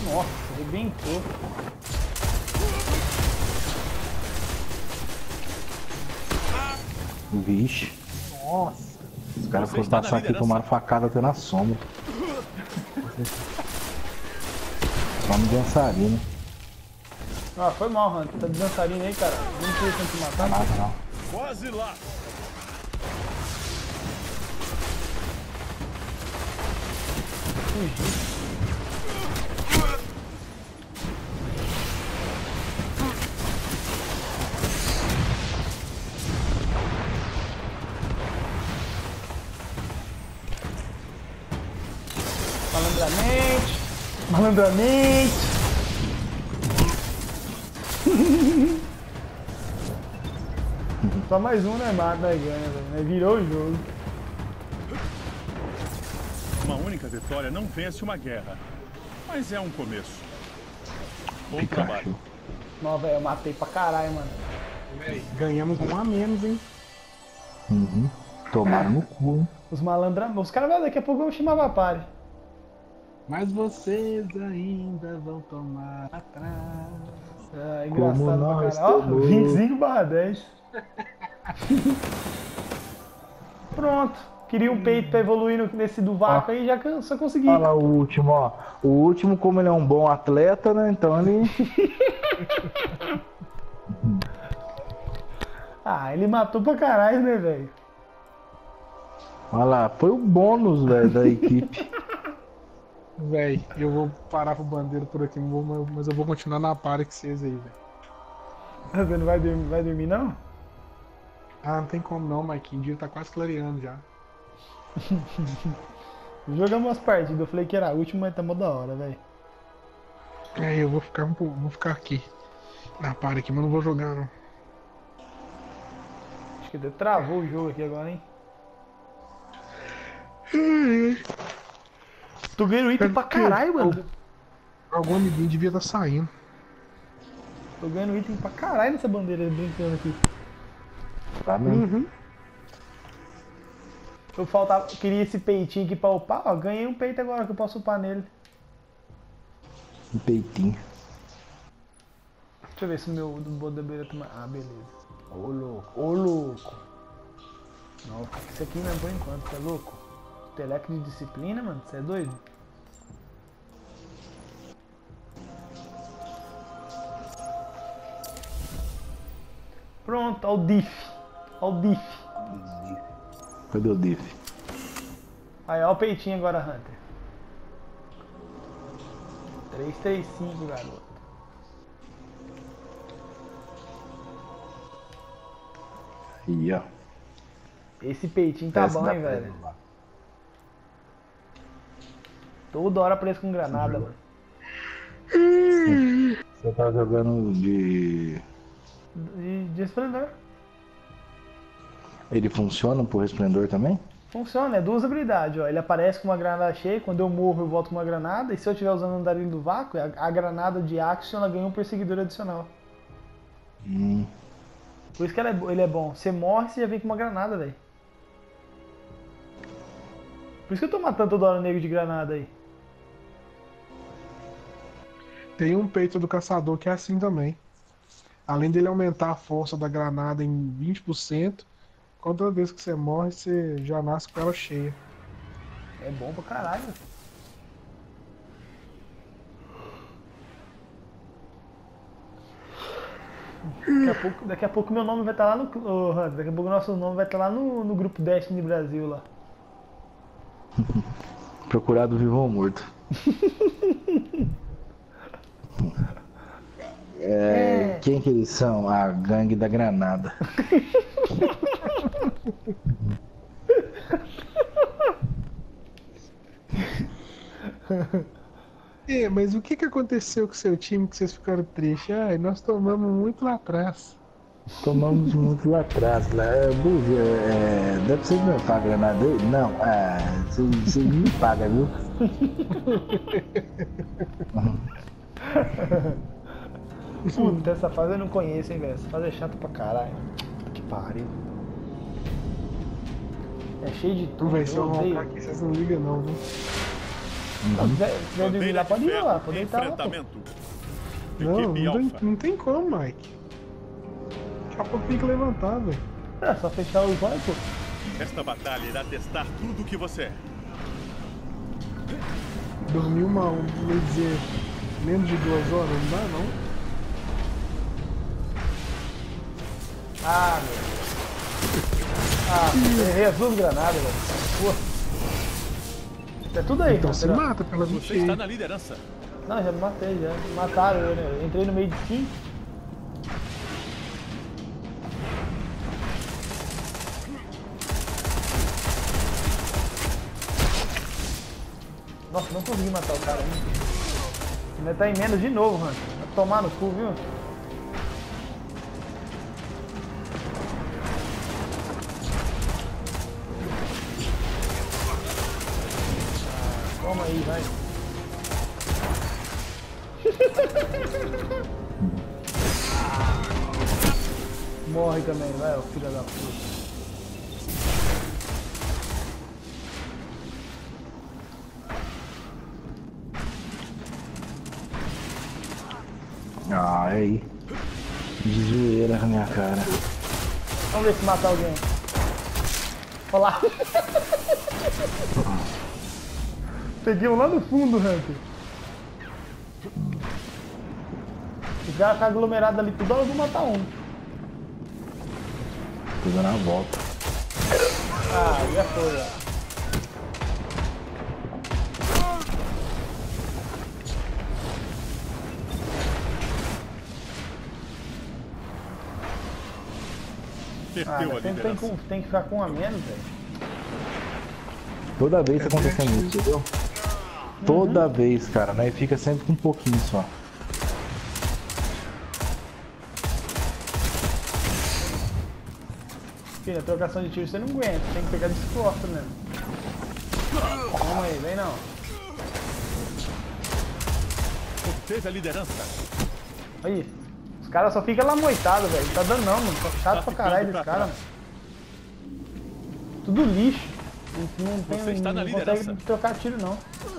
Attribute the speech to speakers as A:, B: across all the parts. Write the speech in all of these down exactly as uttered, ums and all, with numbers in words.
A: Nossa, arrebentou.
B: Vixe.
A: Nossa.
B: Os caras foram passar aqui e tomaram facada até na sombra. Só no dançarino.
A: Ah, foi mal, Hunter. Tá de dançarino aí, cara. Não precisa te matar.
B: Não, não.
C: Quase lá.
A: Fugir. Malandramente. Malandramente. Só mais um, né, mata, né, ganha, velho. Virou o jogo.
C: Uma única vitória não vence uma guerra, mas é um começo. Bom trabalho.
A: Não, velho, eu matei pra caralho, mano.
D: Véi, ganhamos um a menos, hein?
B: Uhum. Tomaram no cu, hein?
A: Os malandros, os caras, velho, daqui a pouco eu chamava a pare.
D: Mas vocês ainda vão tomar atrás.
A: É,
B: Como
A: engraçado
B: nós
A: pra caralho. Ó,
B: tomou.
A: vinte e cinco barra dez. Pronto. Queria um peito pra evoluir no- nesse do vácuo aí, já que eu só consegui.
B: Olha lá o último, ó. O último, como ele é um bom atleta, né? Então ele.
A: Ah, ele matou pra caralho, né, velho?
B: Olha lá, foi o bônus, velho, da equipe.
D: Véi, eu vou parar pro bandeiro por aqui, não vou- mas eu vou continuar na para que vocês aí, velho.
A: Você não vai dormir, vai dormir não?
D: Ah, não tem como não, Marquinhos. O dia tá quase clareando já.
A: Jogamos umas partidas, eu falei que era a última, mas tá mó da hora, velho.
D: É, eu vou ficar um pouco, vou ficar aqui. Na para aqui, mas não vou jogar não.
A: Acho que deu- travou o jogo aqui agora, hein? Tô ganhando item pra caralho, mano.
D: Algum amiguinho devia estar saindo.
A: Tô ganhando item pra caralho nessa bandeira brincando aqui.
B: Tá mesmo?
A: Eu faltava, queria esse peitinho aqui pra upar, ó. Ganhei um peito agora que eu posso upar nele.
B: Um peitinho.
A: Deixa eu ver se o meu do bodebeira tá mais. Ah, beleza. Ô louco, ô louco. Não, isso aqui mesmo por enquanto, você é louco? Teleco de disciplina, mano, você é doido? Pronto, ó o diff. Ó o diff.
B: Cadê o diff?
A: Aí, ó o peitinho agora, Hunter. três três cinco, garoto.
B: Aí, ó.
A: Esse peitinho tá
B: Essa
A: bom,
B: dá
A: hein,
B: pra
A: velho.
B: levar.
A: Toda hora preso com granada, mano.
B: Você tá jogando de.
A: De, de esplendor.
B: Ele funciona por resplendor também?
A: Funciona, é duas habilidades, ó. Ele aparece com uma granada cheia, quando eu morro eu volto com uma granada, e se eu estiver usando o andarilho do vácuo, a, a granada de Action ela ganha um perseguidor adicional.
B: Hum.
A: Por isso que ela é, bo- ele é bom. Você morre, você já vem com uma granada, velho. Por isso que eu tô matando toda hora o nego de granada aí.
D: Tem um peito do caçador que é assim também. Além dele aumentar a força da granada em vinte por cento, toda vez que você morre, você já nasce com ela cheia.
A: É bom pra caralho. Daqui a pouco, daqui a pouco meu nome vai estar lá no. Ô, Hans, daqui a pouco o nosso nome vai estar lá no, no grupo Destiny Brasil lá.
B: Procurado vivo ou morto. É, quem que eles são? A gangue da granada.
D: É, mas o que, que aconteceu com o seu time que vocês ficaram tristes? Ai, nós tomamos muito lá atrás.
B: Tomamos muito lá atrás. Lá. É, Buzi, é, dá pra vocês me pagar a granada dele? Não, é, vocês vocês me pagam, viu?
A: Puta, essa fase eu não conheço, hein, velho. Essa fase é chata pra caralho. Que pariu. É cheio de tudo,
D: Vai ser
A: eu
D: um
A: odeio.
D: aqui, vocês não ligam não, viu?
A: Não, se quiser dormir lá, pode ir lá, pode deitar lá, pô.
D: Não, não tem, não tem como, Mike. Daqui a pouco tem que levantar, velho.
A: É, só fechar os olhos, pô.
C: Esta batalha irá testar tudo o que você é.
D: Dormir uma, um, vou dizer, menos de duas horas, não dá, não?
A: Ah, meu. Ah, errei as duas granadas, velho. Pô. É tudo aí,
D: Então se
A: lateral.
D: mata pela
C: Você
D: vinte
C: está na liderança.
A: Não, já me matei, já. Me mataram, eu, né? Eu entrei no meio de cinco. Nossa, não consegui matar o cara ainda. Ainda tá em menos de novo, mano. Vai tomar no cu, viu? Ah, toma aí, vai. Morre também, vai, ó, filha da puta.
B: Ai, de zoeira na minha cara.
A: Vamos ver se mata alguém. Olha lá. Peguei um lá no fundo, Hunter. O cara tá aglomerado ali, toda hora eu vou matar um.
B: Tô dando a volta.
A: Ah, já foi, ó. Ah,
C: Perdeu a
A: mas sempre tem,
C: liderança.
A: com, tem que ficar com um a menos, velho.
B: Toda vez tá acontecendo isso, entendeu? Toda vez, cara, né? Fica sempre com um pouquinho só.
A: Filho, a trocação de tiro você não aguenta, tem que pegar descosta mesmo. Vamos aí, vem não.
C: Obteve a liderança.
A: Aí, os caras só ficam lá moitados, velho. Não tá dando não, mano. Tá chato
C: Tá
A: pra caralho
C: ficando
A: desse
C: pra
A: cara,
C: trás.
A: mano. Tudo lixo. Não, não, tem,
C: Você está na
A: não
C: liderança.
A: consegue trocar tiro não.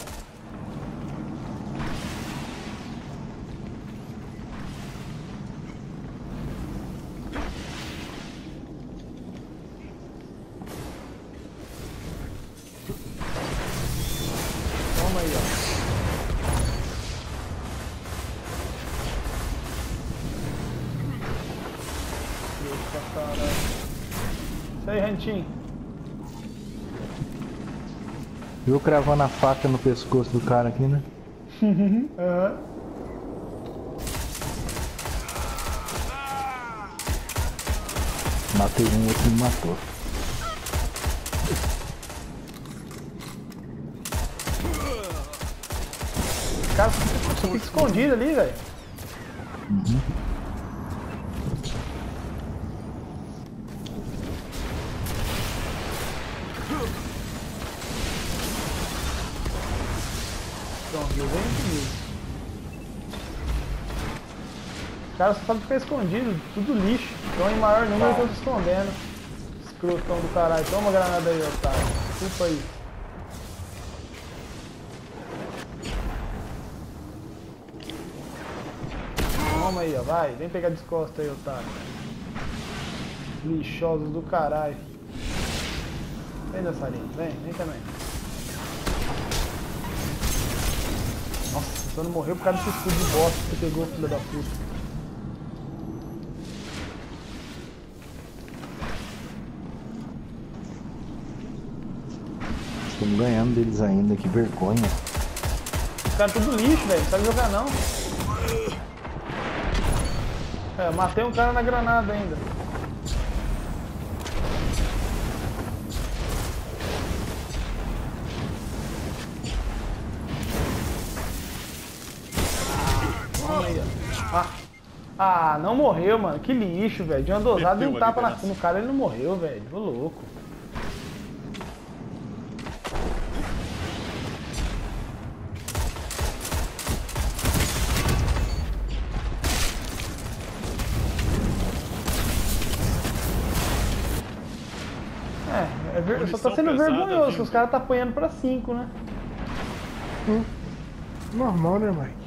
A: Toma aí, ó. Eita, caralho. Isso aí, Rantinho.
B: Viu cravando a faca no pescoço do cara aqui, né?
A: Aham.
B: Matei um, outro me matou.
A: Os caras ficam escondidos ali, velho. Pronto, eu venho comigo. Os caras só sabem ficar escondidos, tudo lixo. Estão em maior número e estão se escondendo. Escrotão do caralho. Toma a granada aí, otário. Desculpa aí. Toma aí, ó. Vai. Vem pegar descosta aí, otário. Lixosos do caralho. Vem, dançarino. Vem, vem também. Nossa, só não morreu por causa desse escudo de bosta que você pegou, filho da puta.
B: Estamos ganhando deles ainda, que vergonha.
A: Os caras tudo lixo, velho. Não sabe jogar não. É, matei um cara na granada ainda. Toma aí, ó. Ah. Ah, não morreu, mano. Que lixo, velho. De uma dosada e um tapa na, no cara, ele não morreu, velho. Ô louco. É, é ver... só tá sendo vergonhoso, os caras tá apanhando pra cinco, né?
D: Hum. Normal, né, Mike?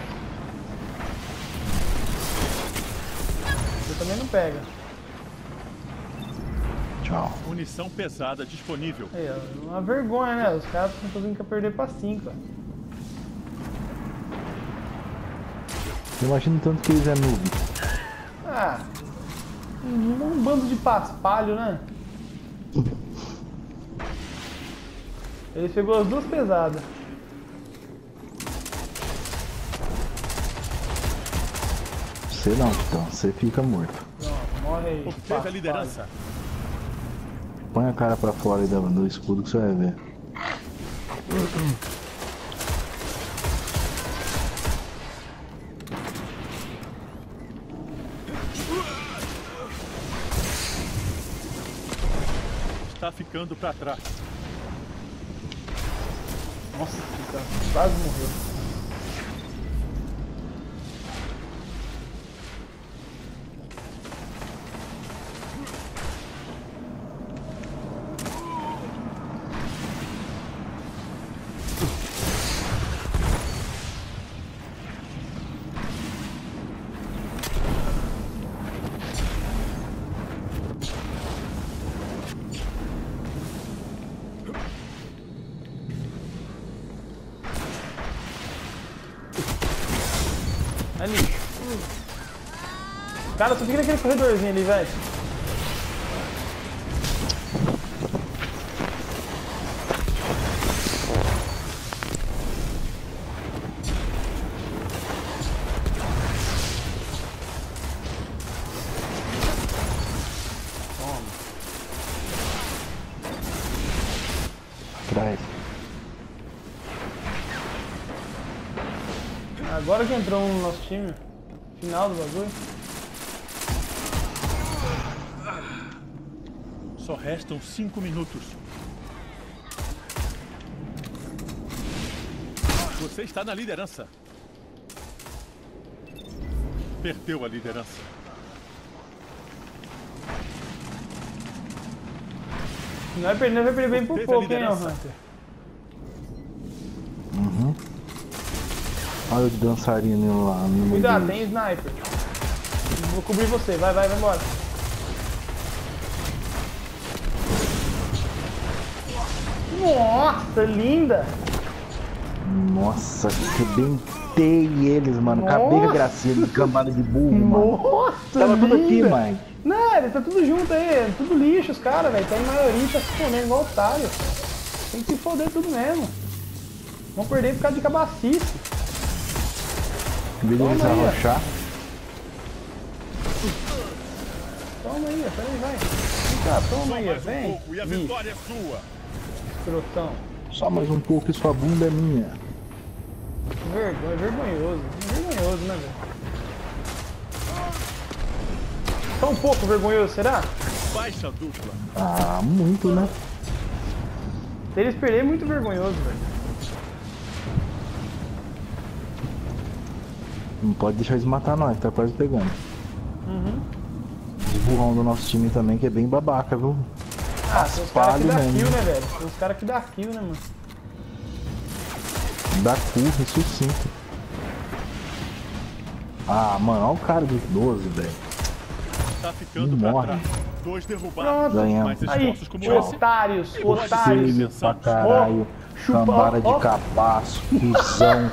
A: Você também não pega.
B: Tchau.
C: Munição pesada disponível.
A: Aí, ó, uma vergonha, né? Os caras estão fazendo que perder pra cinco.
B: Eu imagino tanto que eles é noob.
A: Ah, um, um bando de paspalho, né? Ele pegou as duas pesadas.
B: Você não, então. Você fica morto.
A: Não, morre aí.
C: Obteve a
A: paspalho.
C: liderança.
B: Põe a cara pra fora aí do, do escudo que você vai ver.
C: Está ficando para trás.
A: Nossa, cara, quase morreu. Ali. Cara, só fica naquele corredorzinho ali, velho.
B: Atrás.
A: Agora que entrou um no nosso time. Final do bagulho.
C: Só restam cinco minutos. Você está na liderança. Perdeu a liderança.
A: Não vai perder, vai perder bem por
C: Teve a
A: pouco, hein, ó,
C: liderança.
A: Hunter.
B: Uhum. Olha o dançarino lá no meio
A: Cuidado,
B: deles.
A: tem sniper. Vou cobrir você, vai, vai, vai embora. Nossa, linda!
B: Nossa, arrebentei eles, mano. Acabei com a
A: Nossa.
B: gracinha de cambada de burro, mano.
A: Nossa,
B: Tava tudo aqui,
A: linda.
B: mãe.
A: Não, eles tá tudo junto aí, é tudo lixo os caras, velho. Tá em maioria, tá se fodendo igual otário. Tem que se foder tudo mesmo. Vão perder por causa de cabacice.
B: Em vez de eles
A: Toma aí, ó.
B: arrochar.
A: Toma aí, ó, peraí, vai. Vem cá, toma
C: Só
A: aí, ó,
C: mais um
A: vem.
C: pouco e a
A: Ih,
C: vitória é sua.
A: escrotão.
B: Só mais um pouco e sua bunda é minha.
A: Vergonha, vergonhoso. Vergonhoso, né, velho? Só um pouco vergonhoso, será?
C: Baixa dupla.
B: Ah, muito, né?
A: Se eles perderem, é muito vergonhoso, velho.
B: Não pode deixar eles matar nós, tá quase pegando.
A: Uhum.
B: Os burrão do nosso time também, que é bem babaca, viu?
A: Ah, tem os caras que
B: Raspalho
A: dá
B: mesmo.
A: kill, né, velho? Tem os caras que dá kill, né, mano?
B: Dá cu, ressuscita. Ah, mano, olha o cara de doze, velho.
C: Está ficando
B: Não
C: para
B: morre.
C: trás. Dois derrubados.
B: Ganhamos.
C: Mais
A: Aí,
C: esforços como esse.
A: otários, otários.
B: Feio pra caralho.
A: chupa-
B: Cambada de
A: ó.
B: cabaço, cuzão.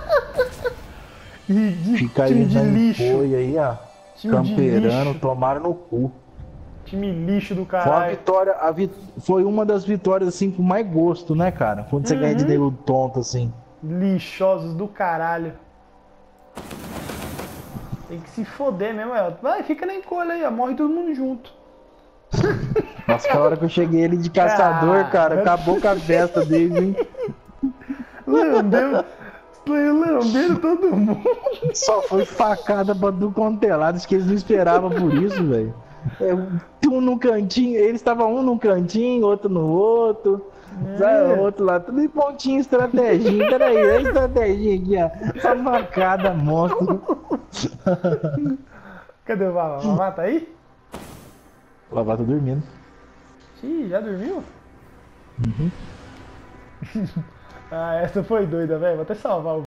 A: E de
B: Fica aí
A: time de
B: na
A: lixo.
B: foi aí, ó.
A: Time de
B: Camperando,
A: lixo.
B: tomaram no cu.
A: Time lixo do
B: Foi a
A: caralho.
B: vitória, a vi... foi uma das vitórias assim com mais gosto, né, cara? Quando você ganha de nego tonto assim.
A: Lixosos do caralho. Tem que se foder mesmo, ó. Vai, fica na encolha aí, ó. Morre todo mundo junto.
B: Nossa, aquela hora que eu cheguei ele de caçador,
A: Ah,
B: cara,
A: eu-
B: acabou com a festa deles, hein?
A: Lambeu, lambendo todo mundo.
B: Só foi facada pra do contelado, acho que eles não esperavam por isso, velho. É, um no cantinho, eles estavam um num cantinho, outro no outro. Sabe, outro lá, tudo em pontinho, estratégia. Peraí, olha a estratégia aqui, ó. Só facada, monstro.
A: Cadê o Vavá? O Vavá tá aí?
B: O Lavá tá dormindo.
A: Ih, já dormiu? Ah, essa foi doida, velho. Vou até salvar o